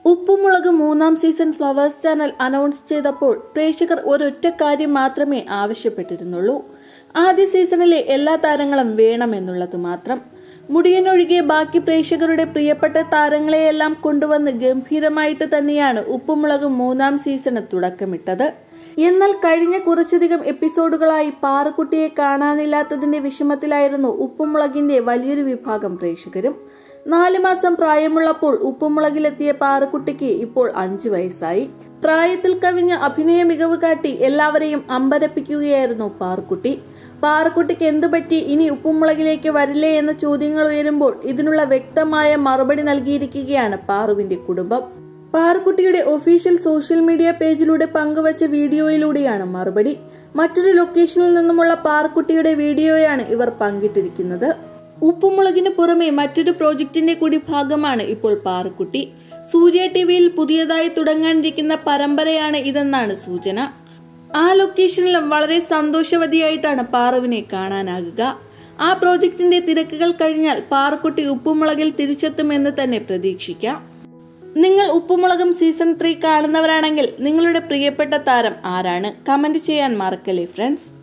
ഉപ്പുമുളക് മൂന്നാം season flowers channel announce ചെയ്തപ്പോൾ പ്രേക്ഷകർ ഒരൊറ്റ കാര്യം മാത്രമേ ആവശ്യപ്പെട്ടിരുന്നുള്ളൂ. ആദ്യ സീസണിലെ എല്ലാ താരങ്ങളും വേണമെന്നുള്ളത് മാത്രം. മുടിയനൊഴികെ ബാക്കി പ്രേക്ഷകരുടെ പ്രിയപ്പെട്ട താരങ്ങളെയെല്ലാം കൊണ്ടുവന്ന് ഗംഭീരമായിട്ട് തന്നെയാണ് ഉപ്പുമുളക് മൂന്നാം സീസണ് തുടക്കമിട്ടത്. എന്നാൽ കഴിഞ്ഞ കുറച്ചധികം എപ്പിസോഡുകളായി പാറുക്കുട്ടിയെ കാണാനില്ലാത്തതിന്റെ വിഷമത്തിലായിരുന്നു ഉപ്പുമുളകിന്റെ വലിയൊരു വിഭാഗം പ്രേക്ഷകരും. 4 മാസം പ്രായമുള്ളപ്പോൾ ഉപ്പുമുളകിലെത്തിയ പാറുക്കുട്ടിക്ക് ഇപ്പോൾ 5 വയസ്സായി. പ്രായത്തിൽ കവിഞ്ഞ അഭിനയ മികവ് കാട്ടി എല്ലാവരെയും അമ്പരപ്പിക്കുകയായിരുന്നു പാറുക്കുട്ടി. പാറുക്കുട്ടിക്ക് എന്തുപറ്റി, ഇനി ഉപ്പുമുളകിലേക്ക് വരില്ലേ എന്ന ചോദ്യങ്ങൾ ഉയരുമ്പോൾ ഇതിനുള്ള വ്യക്തമായ മറുപടി നൽകിയിരിക്കുകയാണ് പാറുവിന്റെ കുടുംബം. പാറുക്കുട്ടിയുടെ ഒഫീഷ്യൽ സോഷ്യൽ മീഡിയ പേജിലൂടെ പങ്കുവച്ച വീഡിയോയിലൂടെയാണ് മറുപടി. മറ്റൊരു ലൊക്കേഷനിൽ നിന്നുമുള്ള പാറുക്കുട്ടിയുടെ വീഡിയോയാണ് ഇവർ പങ്കിട്ടിരിക്കുന്നത്. ഉപ്പുമുളകിന് പുറമെ മറ്റൊരു പ്രോജക്റ്റിന്റെ കൂടി ഭാഗമാണ് ഇപ്പോൾ പാറുക്കുട്ടി. സൂര്യ ടിവിയിൽ പുതിയതായി തുടങ്ങാനിരിക്കുന്ന പരമ്പരയാണ് ഇതെന്നാണ് സൂചന. ആ ലൊക്കേഷനിലും വളരെ സന്തോഷവതിയായിട്ടാണ് പാറുവിനെ കാണാനാകുക. ആ പ്രോജക്റ്റിന്റെ തിരക്കുകൾ കഴിഞ്ഞാൽ പാറുക്കുട്ടി ഉപ്പുമുളകിൽ തിരിച്ചെത്തുമെന്ന് തന്നെ പ്രതീക്ഷിക്കാം. നിങ്ങൾ ഉപ്പുമുളകും സീസൺ 3 കാണുന്നവരാണെങ്കിൽ നിങ്ങളുടെ പ്രിയപ്പെട്ട താരം ആരാണ്? കമന്റ് ചെയ്യാൻ മറക്കല്ലേ ഫ്രണ്ട്സ്.